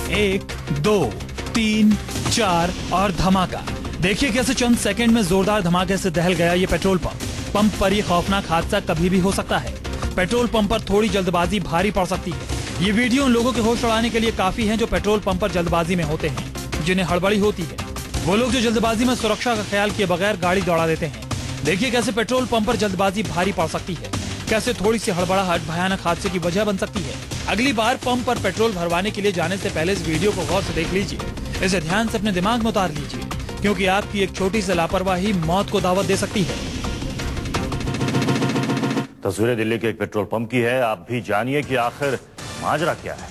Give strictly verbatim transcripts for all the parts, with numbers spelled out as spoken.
एक, दो, तीन, चार और धमाका। देखिए कैसे चंद सेकंड में जोरदार धमाके से दहल गया ये पेट्रोल पंप। पंप पर ये खौफनाक हादसा कभी भी हो सकता है। पेट्रोल पंप पर थोड़ी जल्दबाजी भारी पड़ सकती है। ये वीडियो उन लोगों के होश उड़ाने के लिए काफी है जो पेट्रोल पंप पर जल्दबाजी में होते हैं, जिन्हें हड़बड़ी होती है। वो लोग जो जल्दबाजी में सुरक्षा का ख्याल किए बगैर गाड़ी दौड़ा देते हैं। देखिए कैसे पेट्रोल पंप पर जल्दबाजी भारी पड़ सकती है, कैसे थोड़ी सी हड़बड़ाहट भयानक हादसे की वजह बन सकती है। अगली बार पंप पर पेट्रोल भरवाने के लिए जाने से पहले इस वीडियो को गौर से देख लीजिए, इसे ध्यान से अपने दिमाग में उतार लीजिए, क्योंकि आपकी एक छोटी सी लापरवाही मौत को दावत दे सकती है। तस्वीरें दिल्ली के एक पेट्रोल पंप की है। आप भी जानिए कि आखिर माजरा क्या है।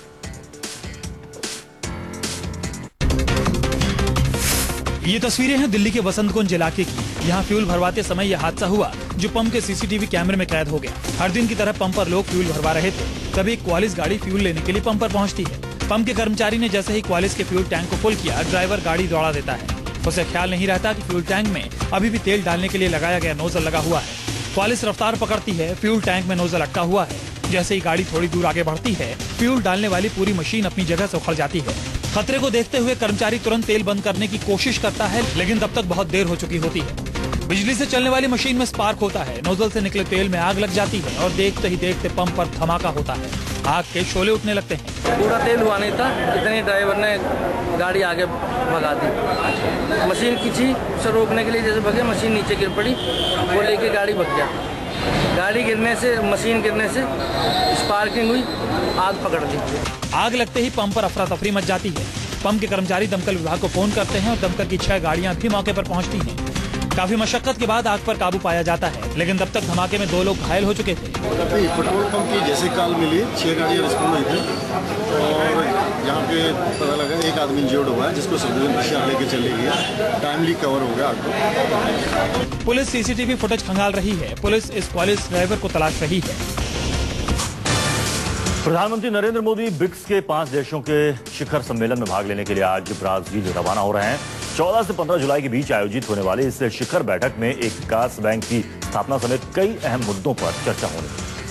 ये तस्वीरें हैं दिल्ली के वसंत कुंज इलाके की। यहाँ फ्यूल भरवाते समय यह हादसा हुआ जो पंप के सीसीटीवी कैमरे में कैद हो गया। हर दिन की तरह पंप पर लोग फ्यूल भरवा रहे थे, तभी क्वालिस गाड़ी फ्यूल लेने के लिए पंप पर पहुंचती है। पंप के कर्मचारी ने जैसे ही क्वालिस के फ्यूल टैंक को फुल किया, ड्राइवर गाड़ी दौड़ा देता है। उसे ख्याल नहीं रहता कि फ्यूल टैंक में अभी भी तेल डालने के लिए लगाया गया नोजल लगा हुआ है। क्वालिस रफ्तार पकड़ती है, फ्यूल टैंक में नोजल अटका हुआ है। जैसे ही गाड़ी थोड़ी दूर आगे बढ़ती है, फ्यूल डालने वाली पूरी मशीन अपनी जगह से उखड़ जाती है। खतरे को देखते हुए कर्मचारी तुरंत तेल बंद करने की कोशिश करता है, लेकिन तब तक बहुत देर हो चुकी होती है। बिजली से चलने वाली मशीन में स्पार्क होता है, नोजल से निकले तेल में आग लग जाती है और देखते ही देखते पंप पर धमाका होता है। आग के शोले उठने लगते हैं। पूरा तेल हुआ नहीं था, इतने ड्राइवर ने गाड़ी आगे भगा दी। मशीन खींची, उसे रोकने के लिए जैसे भगे, मशीन नीचे गिर पड़ी, वो लेके गाड़ी भग गया। गाड़ी गिरने से, मशीन गिरने से स्पार्किंग हुई, आग पकड़ ली। आग लगते ही पंप पर अफरा तफरी मच जाती है। पंप के कर्मचारी दमकल विभाग को फोन करते हैं और दमकल की छह गाड़ियां भी मौके पर पहुंचती हैं। काफी मशक्कत के बाद आग पर काबू पाया जाता है, लेकिन तब तक धमाके में दो लोग घायल हो चुके थे। पेट्रोल पंप की जैसे कॉल मिली, छह गाड़ियां रिस्पॉन्ड हुई थी और यहाँ पे पता लगा एक आदमी इंजर्ड हुआ है, जिसको सदर लेके चले गया। टाइमली कवर हो गया आग को। पुलिस सीसीटीवी फुटेज खंगाल रही है। पुलिस इस क्वालिस ड्राइवर को तलाश रही है। प्रधानमंत्री नरेंद्र मोदी ब्रिक्स के पांच देशों के शिखर सम्मेलन में भाग लेने के लिए आज ब्राजील रवाना हो रहे हैं। चौदह से पंद्रह जुलाई के बीच आयोजित होने वाले इस शिखर बैठक में एक विकास बैंक की स्थापना समेत कई अहम मुद्दों पर चर्चा होनी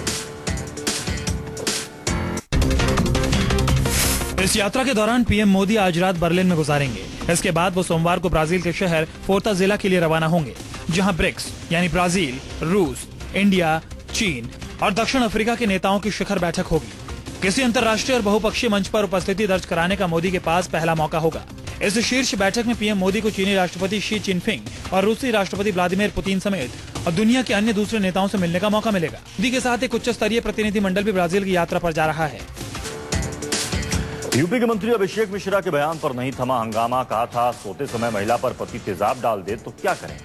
है। इस यात्रा के दौरान पीएम मोदी आज रात बर्लिन में गुजारेंगे। इसके बाद वो सोमवार को ब्राजील के शहर फोर्ताजेला के लिए रवाना होंगे, जहां ब्रिक्स यानी ब्राजील, रूस, इंडिया, चीन और दक्षिण अफ्रीका के नेताओं की शिखर बैठक होगी। किसी अंतर्राष्ट्रीय और बहुपक्षीय मंच पर उपस्थिति दर्ज कराने का मोदी के पास पहला मौका होगा। इस शीर्ष बैठक में पीएम मोदी को चीनी राष्ट्रपति शी चिनफिंग और रूसी राष्ट्रपति व्लादिमीर पुतिन समेत और दुनिया के अन्य दूसरे नेताओं से मिलने का मौका मिलेगा। मोदी के साथ एक उच्च स्तरीय प्रतिनिधिमंडल भी ब्राजील की यात्रा पर जा रहा है। यूपी के मंत्री अभिषेक मिश्रा के बयान पर नहीं थमा हंगामा। कहा था सोते समय महिला पर पति तेजाब डाल दे तो क्या करें।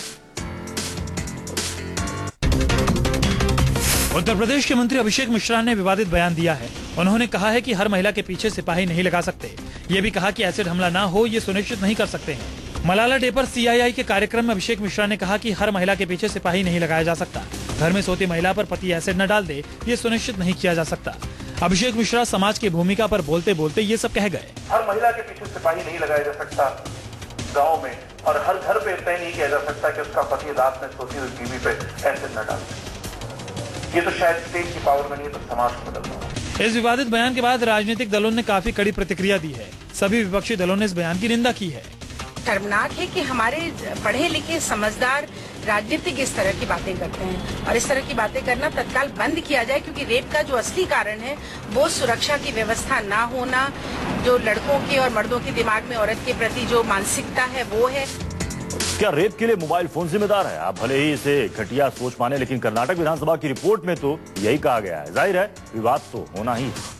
उत्तर प्रदेश के मंत्री अभिषेक मिश्रा ने विवादित बयान दिया है। उन्होंने कहा है कि हर महिला के पीछे सिपाही नहीं लगा सकते। ये भी कहा कि एसिड हमला ना हो ये सुनिश्चित नहीं कर सकते हैं। मलाला डे पर सीआईआई के कार्यक्रम में अभिषेक मिश्रा ने कहा कि हर महिला के पीछे सिपाही नहीं लगाया जा सकता। घर में सोती महिला पर पति एसिड न डाल दे ये सुनिश्चित नहीं किया जा सकता। अभिषेक मिश्रा समाज की भूमिका पर बोलते बोलते ये सब कह गए। हर महिला के पीछे सिपाही नहीं लगाया जा सकता गाँव में, और हर घर पे तय नहीं किया जा सकता कि उसका पति रात में सोती हुई बीवी पे एसिड न डाल दे। ये तो शायद स्टेट की पावर में नहीं, तो समाज को बदलना है। इस विवादित बयान के बाद राजनीतिक दलों ने काफी कड़ी प्रतिक्रिया दी है। सभी विपक्षी दलों ने इस बयान की निंदा की है। शर्मनाक है कि हमारे पढ़े लिखे समझदार राजनीतिक इस तरह की बातें करते हैं, और इस तरह की बातें करना तत्काल बंद किया जाए, क्योंकि रेप का जो असली कारण है वो सुरक्षा की व्यवस्था ना होना, जो लड़कों के और मर्दों के दिमाग में औरत के प्रति जो मानसिकता है वो है। क्या रेप के लिए मोबाइल फोन जिम्मेदार है? आप भले ही इसे घटिया सोच माने, लेकिन कर्नाटक विधानसभा की रिपोर्ट में तो यही कहा गया है। जाहिर है विवाद तो होना ही है।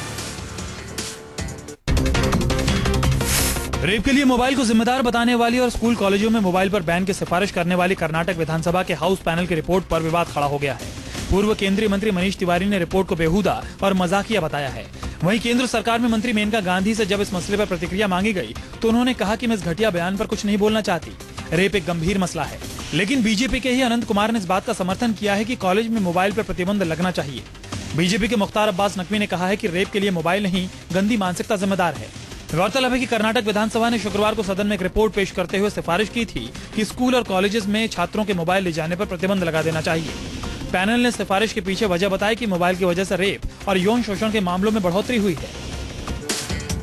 रेप के लिए मोबाइल को जिम्मेदार बताने वाली और स्कूल कॉलेजों में मोबाइल पर बैन की सिफारिश करने वाली कर्नाटक विधानसभा के हाउस पैनल की रिपोर्ट पर विवाद खड़ा हो गया है। पूर्व केंद्रीय मंत्री मनीष तिवारी ने रिपोर्ट को बेहुदा और मजाकिया बताया है। वहीं केंद्र सरकार में मंत्री मेनका गांधी से जब इस मसले पर प्रतिक्रिया मांगी गई तो उन्होंने कहा कि मैं इस घटिया बयान पर कुछ नहीं बोलना चाहती। रेप एक गंभीर मसला है, लेकिन बीजेपी के ही अनंत कुमार ने इस बात का समर्थन किया है कि कॉलेज में मोबाइल पर प्रतिबंध लगना चाहिए। बीजेपी के मुख्तार अब्बास नकवी ने कहा है कि रेप के लिए मोबाइल नहीं, गंदी मानसिकता जिम्मेदार है। गौरतलब है कि कर्नाटक विधानसभा ने शुक्रवार को सदन में एक रिपोर्ट पेश करते हुए सिफारिश की थी कि स्कूल और कॉलेजेस में छात्रों के मोबाइल ले जाने पर प्रतिबंध लगा देना चाहिए। पैनल ने सिफारिश के पीछे वजह बताई कि मोबाइल की वजह से रेप और यौन शोषण के मामलों में बढ़ोतरी हुई है।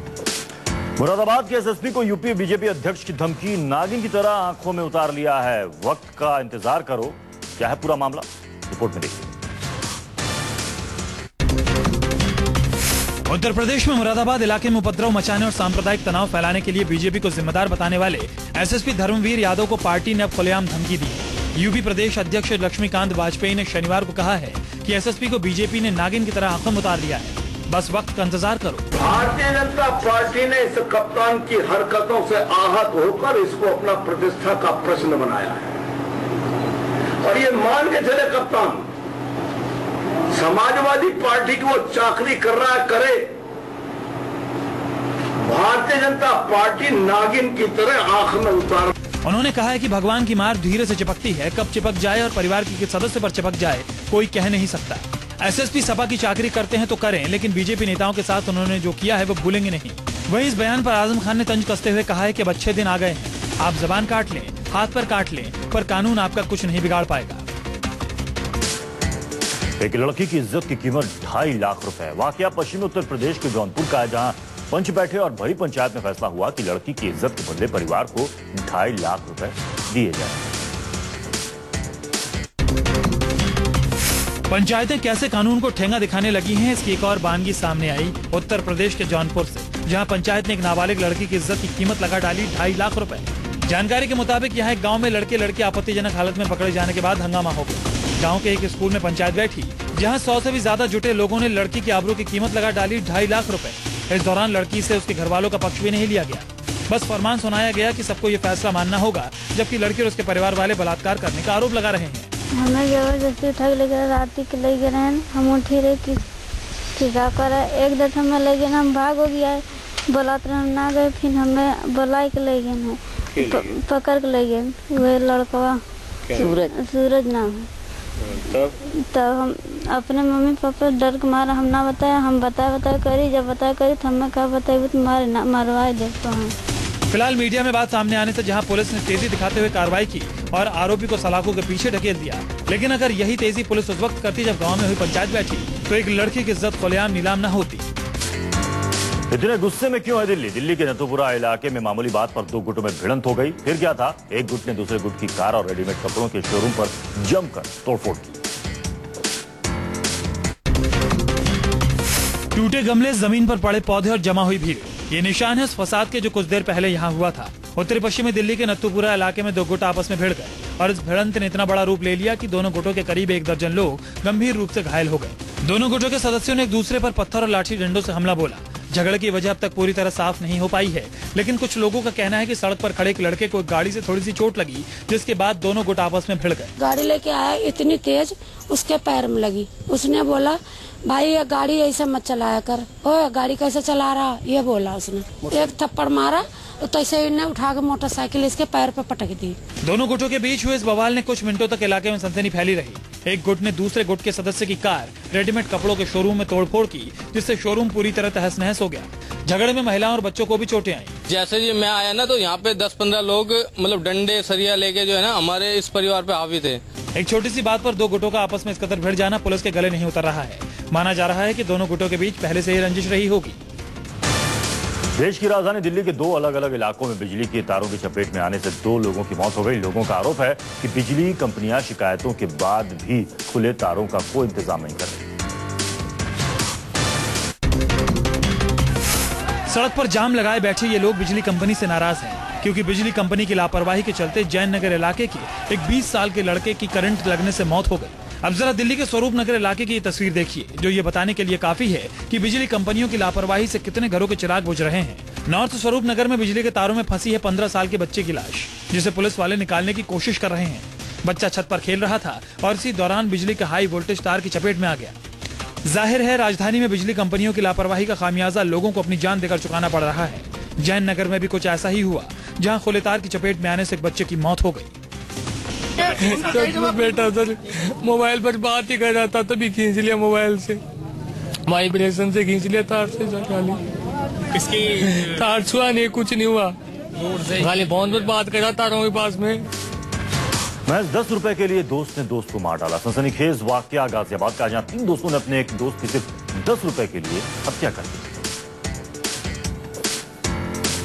मुरादाबाद के एसएसपी को यूपी बीजेपी अध्यक्ष की धमकी, नागिन की तरह आंखों में उतार लिया है, वक्त का इंतजार करो। क्या है पूरा मामला, रिपोर्ट में देखिए। उत्तर प्रदेश में मुरादाबाद इलाके में उपद्रव मचाने और सांप्रदायिक तनाव फैलाने के लिए बीजेपी को जिम्मेदार बताने वाले एसएसपी धर्मवीर यादव को पार्टी ने अब खुलेआम धमकी दी है। यूपी प्रदेश अध्यक्ष लक्ष्मीकांत वाजपेयी ने शनिवार को कहा है कि एसएसपी को बीजेपी ने नागिन की तरह आंखों में उतार लिया है, बस वक्त का इंतजार करो। भारतीय जनता पार्टी ने इस कप्तान की हरकतों से आहत होकर इसको अपना प्रतिष्ठा का प्रश्न बनाया है और ये मान के चले कप्तान समाजवादी पार्टी की वो चाकरी कर रहा है, करे। भारतीय जनता पार्टी नागिन की तरह आंख में उतार। उन्होंने कहा है कि भगवान की मार धीरे से चिपकती है, कब चिपक जाए और परिवार के सदस्य पर चिपक जाए कोई कह नहीं सकता। एसएसपी सपा की चाकरी करते हैं तो करें, लेकिन बीजेपी नेताओं के साथ उन्होंने जो किया है वो भूलेंगे नहीं। वहीं इस बयान पर आजम खान ने तंज कसते हुए कहा है कि अब अच्छे दिन आ गए हैं, आप जबान काट लें, हाथ पर काट लें, पर कानून आपका कुछ नहीं बिगाड़ पाएगा। एक लड़की की इज्जत की कीमत ढाई लाख रुपए। वाकया पश्चिमी उत्तर प्रदेश के जौनपुर का है, जहां पंच बैठे और भरी पंचायत में फैसला हुआ कि लड़की की इज्जत के बदले परिवार को ढाई लाख रुपए दिए जाए। पंचायतें कैसे कानून को ठेंगा दिखाने लगी हैं, इसकी एक और बानगी सामने आई उत्तर प्रदेश के जौनपुर से, जहां पंचायत ने एक नाबालिग लड़की की इज्जत की कीमत लगा डाली ढाई लाख रुपए। जानकारी के मुताबिक यहाँ एक गांव में लड़के लड़की आपत्तिजनक हालत में पकड़े जाने के बाद हंगामा हो गया। गांव के एक स्कूल में पंचायत बैठी, जहां सौ से भी ज्यादा जुटे लोगों ने लड़की की आबरू की कीमत लगा डाली ढाई लाख रुपए। इस दौरान लड़की से उसके घर वालों का पक्ष भी नहीं लिया गया, बस फरमान सुनाया गया कि सबको ये फैसला मानना होगा, जबकि लड़की और उसके परिवार वाले बलात्कार करने का आरोप लगा रहे हैं। हमें जबरदस्ती उठा के लेकर रात के ले गए हैं, हम उठी रहे कि क्या करा। एक दस हमें ले गए, हम भाग हो गया, बुलाते हम ना गए, फिर हमें बुला के ले गए हैं, पकड़ के ले गए। वह लड़का सूरज सूरज नाम है। तब तब हम अपने मम्मी पापा डर के मारा हम ना बताया, हम बताया बताया करी, जब बताया करी तो हमें क्या बताया तुम्हारे ना मरवाए देखो हम। फिलहाल मीडिया में बात सामने आने से जहां पुलिस ने तेजी दिखाते हुए कार्रवाई की और आरोपी को सलाखों के पीछे ढकेल दिया, लेकिन अगर यही तेजी पुलिस उस वक्त करती जब गांव में हुई पंचायत बैठी, तो एक लड़की की इज्जत खुलेआम नीलाम न होती। इतने गुस्से में क्यों है दिल्ली? दिल्ली के नथुपुरा इलाके में मामूली बात पर दो गुटों में भिड़ंत हो गई। फिर क्या था, एक गुट ने दूसरे गुट की कार और रेडीमेड कपड़ों के शोरूम पर जमकर तोड़फोड़ की। टूटे गमले, जमीन पर पड़े पौधे और जमा हुई भीड़, ये निशान है उस फसाद के जो कुछ देर पहले यहाँ हुआ था। उत्तरी पश्चिमी दिल्ली के नथुपुरा इलाके में दो गुट आपस में भिड़ गए और इस भिड़ंत ने इतना बड़ा रूप ले लिया कि दोनों गुटों के करीब एक दर्जन लोग गंभीर रूप से घायल हो गए। दोनों गुटों के सदस्यों ने एक दूसरे पर पत्थर और लाठी डंडों से हमला बोला। झगड़े की वजह अब तक पूरी तरह साफ नहीं हो पाई है, लेकिन कुछ लोगों का कहना है कि सड़क पर खड़े एक लड़के को गाड़ी से थोड़ी सी चोट लगी, जिसके बाद दोनों गुट आपस में भिड़ गए। गाड़ी लेके आया, इतनी तेज उसके पैर में लगी। उसने बोला भाई ये गाड़ी ऐसे मत चलाया कर, ओ गाड़ी कैसे चला रहा, ये बोला उसने। एक थप्पड़ मारा तो ऐसे इन्हें उठा के मोटरसाइकिल इसके पैर पे पटक दी। दोनों गुटों के बीच हुए इस बवाल ने कुछ मिनटों तक इलाके में सनसनी फैली रही। एक गुट ने दूसरे गुट के सदस्य की कार, रेडीमेड कपड़ों के शोरूम में तोड़फोड़ की, जिससे शोरूम पूरी तरह तहस नहस हो गया। झगड़े में महिलाओं और बच्चों को भी चोटें आई। जैसे जी मैं आया ना, तो यहाँ पे दस पंद्रह लोग मतलब डंडे सरिया लेके जो है ना हमारे इस परिवार पे हावी थे। एक छोटी सी बात पर दो गुटों का आपस में इस कदर भिड़ जाना पुलिस के गले नहीं उतर रहा है। माना जा रहा है कि दोनों गुटों के बीच पहले से ही रंजिश रही होगी। देश की राजधानी दिल्ली के दो अलग अलग इलाकों में बिजली के तारों की चपेट में आने से दो लोगों की मौत हो गई। लोगों का आरोप है कि बिजली कंपनियां शिकायतों के बाद भी खुले तारों का कोई इंतजाम नहीं कर रही। सड़क पर जाम लगाए बैठे ये लोग बिजली कंपनी से नाराज हैं, क्योंकि बिजली कंपनी की लापरवाही के चलते जैन नगर इलाके के एक बीस साल के लड़के की करंट लगने से मौत हो गई। अब जरा दिल्ली के स्वरूप नगर इलाके की ये तस्वीर देखिए, जो ये बताने के लिए काफी है कि बिजली कंपनियों की लापरवाही से कितने घरों के चिराग बुझ रहे हैं। नॉर्थ स्वरूप नगर में बिजली के तारों में फंसी है पंद्रह साल के बच्चे की लाश, जिसे पुलिस वाले निकालने की कोशिश कर रहे हैं। बच्चा छत पर खेल रहा था और इसी दौरान बिजली का हाई वोल्टेज तार की चपेट में आ गया। जाहिर है राजधानी में बिजली कंपनियों की लापरवाही का खामियाजा लोगों को अपनी जान देकर चुकाना पड़ रहा है। जैन नगर में भी कुछ ऐसा ही हुआ, जहां खुले तार की चपेट में आने से एक बच्चे की मौत हो गई। बेटा सर मोबाइल पर बात ही कर रहा था, तभी खींच लिया मोबाइल से, वाइब्रेशन से खींच लिया, तार से खाली इसकी तार छुआ नहीं, कुछ नहीं हुआ, खाली फोन पर बात कर रहा तारों के पास में। महज दस रुपए के लिए दोस्त ने दोस्त को मार डाला। सनसनीखेज वाकया गाजियाबाद का, जहां तीन दोस्तों ने अपने एक दोस्त की सिर्फ दस रुपए के लिए हत्या कर दी।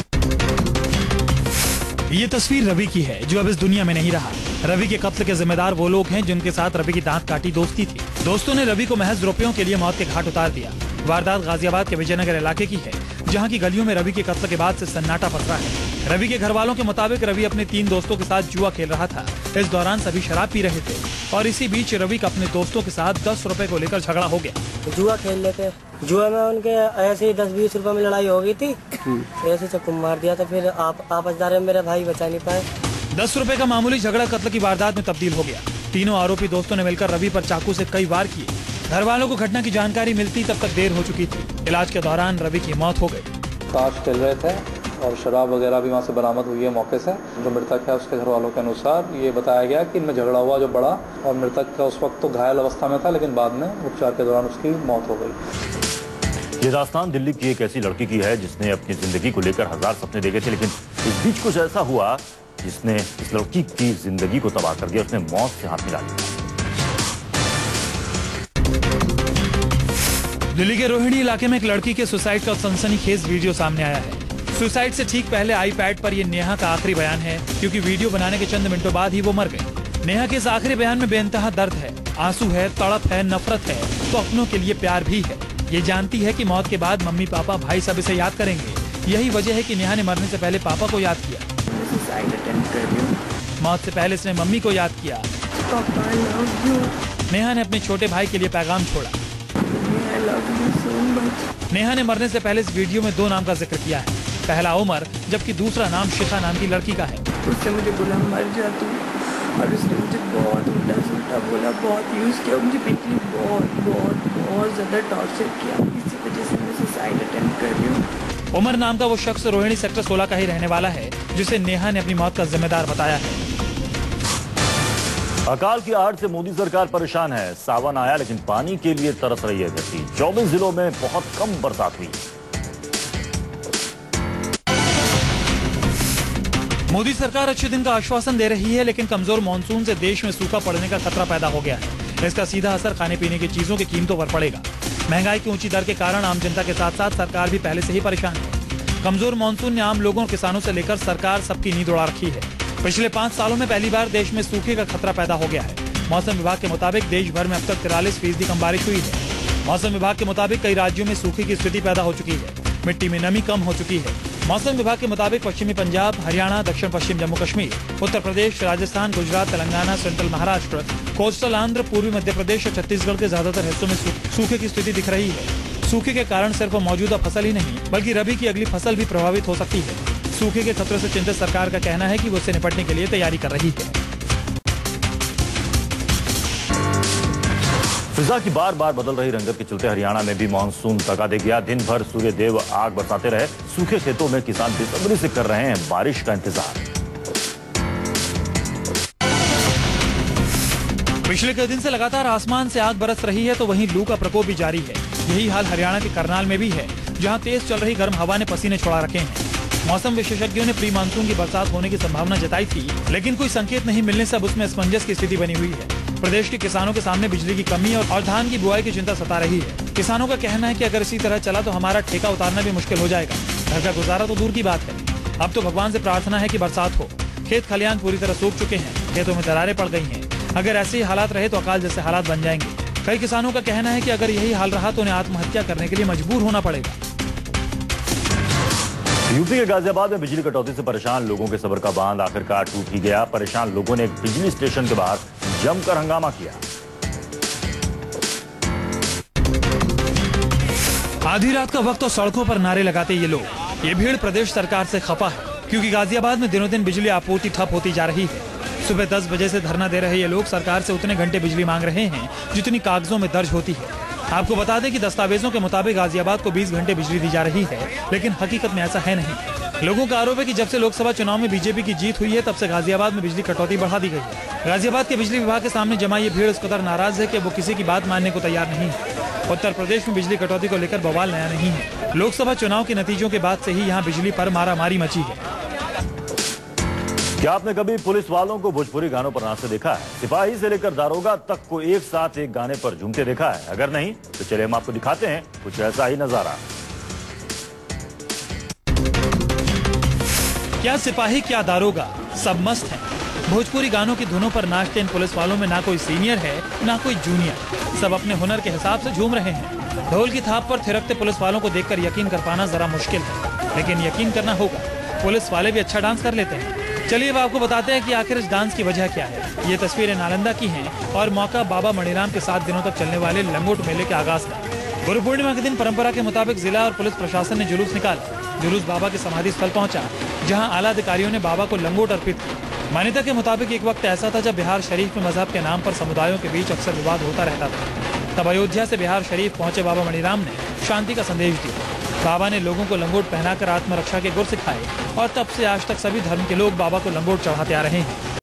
ये तस्वीर रवि की है जो अब इस दुनिया में नहीं रहा। रवि के कत्ल के जिम्मेदार वो लोग हैं जिनके साथ रवि की दांत काटी दोस्ती थी। दोस्तों ने रवि को महज रुपयों के लिए मौत के घाट उतार दिया। वारदात गाजियाबाद के विजयनगर इलाके की है, जहां की गलियों में रवि के कत्ल के बाद से सन्नाटा पसरा है। रवि के घर वालों के मुताबिक रवि अपने तीन दोस्तों के साथ जुआ खेल रहा था। इस दौरान सभी शराब पी रहे थे और इसी बीच रवि का अपने दोस्तों के साथ दस रुपए को लेकर झगड़ा हो गया। जुआ खेल लेते, जुआ में उनके ऐसे ही दस बीस रुपए में लड़ाई हो गई थी, ऐसे चक्कू मार दिया। तो फिर आप आपसदार मेरे भाई बचा नहीं पाए। दस रुपए का मामूली झगड़ा कत्ल की वारदात में तब्दील हो गया। तीनों आरोपी दोस्तों ने मिलकर रवि पर चाकू से कई वार किए। घर वालों को घटना की जानकारी मिलती तब तक देर हो चुकी थी। इलाज के दौरान रवि की मौत हो गई। ताश खेल रहे थे और शराब वगैरह भी वहाँ से बरामद हुई है मौके से। जो मृतक है उसके घर वालों के अनुसार ये बताया गया कि इनमें झगड़ा हुआ जो बड़ा, और मृतक का उस वक्त तो घायल अवस्था में था, लेकिन बाद में उपचार के दौरान उसकी मौत हो गई। ये दास्तान दिल्ली की एक ऐसी लड़की की है जिसने अपनी जिंदगी को लेकर हजार सपने देखे थे, लेकिन इस बीच कुछ ऐसा हुआ जिसने इस लड़की की जिंदगी को तबाह कर दिया। उसने मौत से हाथ मिला लिया। दिल्ली के रोहिणी इलाके में एक लड़की के सुसाइड का सनसनीखेज वीडियो सामने आया है। सुसाइड से ठीक पहले आईपैड पर ये नेहा का आखिरी बयान है, क्योंकि वीडियो बनाने के चंद मिनटों बाद ही वो मर गई। नेहा के इस आखिरी बयान में बेइंतहा दर्द है, आंसू है, तड़प है, नफरत है, तो अपनों के लिए प्यार भी है। ये जानती है कि मौत के बाद मम्मी पापा भाई सब इसे याद करेंगे। यही वजह है कि नेहा ने मरने से पहले पापा को याद किया। सुसाइड अटेम्प्ट कर रही हूं। मौत से पहले इसने मम्मी को याद किया। पापा आई लव यू। नेहा ने अपने छोटे भाई के लिए पैगाम छोड़ा। I love you so much. Neha ने मरने से पहले इस वीडियो में दो नाम का जिक्र किया है। पहला उमर, जबकि दूसरा नाम शिखा नाम की लड़की का है। उससे मुझे बोला मर जा तू, और उसने मुझे बहुत उल्टा सुल्टा बोला, बहुत यूज किया, मुझे पिछली बहुत बहुत बहुत ज्यादा टॉर्चर किया। इसी वजह से मैं सुसाइड अटेम्प्ट कर रही हूँ। उमर नाम का वो शख्स रोहिणी सेक्टर सोलह का ही रहने वाला है, जिसे नेहा ने अपनी मौत का जिम्मेदार बताया है। अकाल की आहट से मोदी सरकार परेशान है। सावन आया लेकिन पानी के लिए तरस रही है धरती। चौबीस जिलों में बहुत कम बरसात हुई। मोदी सरकार अच्छे दिन का आश्वासन दे रही है, लेकिन कमजोर मानसून से देश में सूखा पड़ने का खतरा पैदा हो गया है। इसका सीधा असर खाने पीने की चीजों की कीमतों पर पड़ेगा। महंगाई की ऊंची दर के कारण आम जनता के साथ साथ सरकार भी पहले से ही परेशान है। कमजोर मानसून ने आम लोगों और किसानों से लेकर सरकार सबकी नींद उड़ा रखी है। पिछले पाँच सालों में पहली बार देश में सूखे का खतरा पैदा हो गया है। मौसम विभाग के मुताबिक देश भर में अब तक तिरालीस फीसदी कम बारिश हुई है। मौसम विभाग के मुताबिक कई राज्यों में सूखे की स्थिति पैदा हो चुकी है। मिट्टी में नमी कम हो चुकी है। मौसम विभाग के मुताबिक पश्चिमी पंजाब, हरियाणा, दक्षिण पश्चिम जम्मू कश्मीर, उत्तर प्रदेश, राजस्थान, गुजरात, तेलंगाना, सेंट्रल महाराष्ट्र, कोस्टल आंध्र, पूर्वी मध्य प्रदेश और छत्तीसगढ़ के ज्यादातर हिस्सों में सूखे की स्थिति दिख रही है। सूखे के कारण सिर्फ मौजूदा फसल ही नहीं बल्कि रबी की अगली फसल भी प्रभावित हो सकती है। सूखे के खतरे से चिंतित सरकार का कहना है कि वो इससे निपटने के लिए तैयारी कर रही है। फिजा की बार बार बदल रही रंगत के चलते हरियाणा में भी मानसून तका दे गया। दिन भर सूर्य देव आग बरसाते रहे। सूखे खेतों में किसान बेसब्री से कर रहे हैं बारिश का इंतजार। पिछले कई दिन से लगातार आसमान से आग बरस रही है, तो वहीं लू का प्रकोप भी जारी है। यही हाल हरियाणा के करनाल में भी है, जहां तेज चल रही गर्म हवा ने पसीने छुड़ा रखे हैं। मौसम विशेषज्ञों ने प्री मानसून की बरसात होने की संभावना जताई थी, लेकिन कोई संकेत नहीं मिलने से अब उसमें असमंजस की स्थिति बनी हुई है। प्रदेश के किसानों के सामने बिजली की कमी और धान की बुआई की चिंता सता रही है। किसानों का कहना है कि अगर इसी तरह चला तो हमारा ठेका उतारना भी मुश्किल हो जाएगा। घर का गुजारा तो दूर की बात है। अब तो भगवान से प्रार्थना है कि बरसात हो। खेत खलियान पूरी तरह सूख चुके हैं, खेतों में दरारें पड़ गई हैं। अगर ऐसे ही हालात रहे तो अकाल जैसे हालात बन जाएंगे। कई किसानों का कहना है कि अगर यही हाल रहा तो उन्हें आत्महत्या करने के लिए मजबूर होना पड़ेगा। यूपी के गाजियाबाद में बिजली कटौती से परेशान लोगों के सब्र का बांध आखिरकार टूट ही गया। परेशान लोगों ने एक बिजली स्टेशन के बाहर जमकर हंगामा किया। आधी रात का वक्त तो सड़कों पर नारे लगाते ये लोग। ये भीड़ प्रदेश सरकार से खफा है, क्योंकि गाजियाबाद में दिनों दिन बिजली आपूर्ति ठप होती जा रही है। सुबह दस बजे से धरना दे रहे ये लोग सरकार से उतने घंटे बिजली मांग रहे हैं जितनी कागजों में दर्ज होती है। आपको बता दें कि दस्तावेजों के मुताबिक गाजियाबाद को बीस घंटे बिजली दी जा रही है, लेकिन हकीकत में ऐसा है नहीं। लोगों का आरोप है कि जब से लोकसभा चुनाव में बीजेपी की जीत हुई है, तब से गाजियाबाद में बिजली कटौती बढ़ा दी गई है। गाजियाबाद के बिजली विभाग के सामने जमा ये भीड़ इस कदर नाराज है कि वो किसी की बात मानने को तैयार नहीं है। उत्तर प्रदेश में बिजली कटौती को लेकर बवाल नया नहीं है। लोकसभा चुनाव के नतीजों के बाद से ही यहाँ बिजली पर मारामारी मची है। क्या आपने कभी पुलिस वालों को भोजपुरी गानों पर नाचते देखा है? सिपाही से लेकर दारोगा तक को एक साथ एक गाने पर झूमते देखा है? अगर नहीं तो चलिए हम आपको दिखाते हैं कुछ ऐसा ही नजारा। क्या सिपाही क्या दारोगा, सब मस्त हैं। भोजपुरी गानों की धुनों पर नाचते इन पुलिस वालों में ना कोई सीनियर है ना कोई जूनियर, सब अपने हुनर के हिसाब से झूम रहे हैं। ढोल की थाप पर थिरकते पुलिस वालों को देखकर यकीन कर पाना जरा मुश्किल है, लेकिन यकीन करना होगा, पुलिस वाले भी अच्छा डांस कर लेते हैं। चलिए अब आपको बताते हैं कि आखिर इस डांस की वजह क्या है। ये तस्वीरें नालंदा की हैं और मौका बाबा मणिराम के सात दिनों तक चलने वाले लंगोट मेले के आगाज का। गुरु पूर्णिमा के दिन परंपरा के मुताबिक जिला और पुलिस प्रशासन ने जुलूस निकाला। जुलूस बाबा के समाधि स्थल पहुंचा, जहां आला अधिकारियों ने बाबा को लंगोट अर्पित किया। मान्यता के मुताबिक एक वक्त ऐसा था जब बिहार शरीफ में मजहब के नाम पर समुदायों के बीच अक्सर विवाद होता रहता था। तब अयोध्या से बिहार शरीफ पहुंचे बाबा मणिराम ने शांति का संदेश दिया। बाबा ने लोगों को लंगोट पहनाकर आत्मरक्षा के गुर सिखाए और तब से आज तक सभी धर्म के लोग बाबा को लंगोट चढ़ाते आ रहे हैं।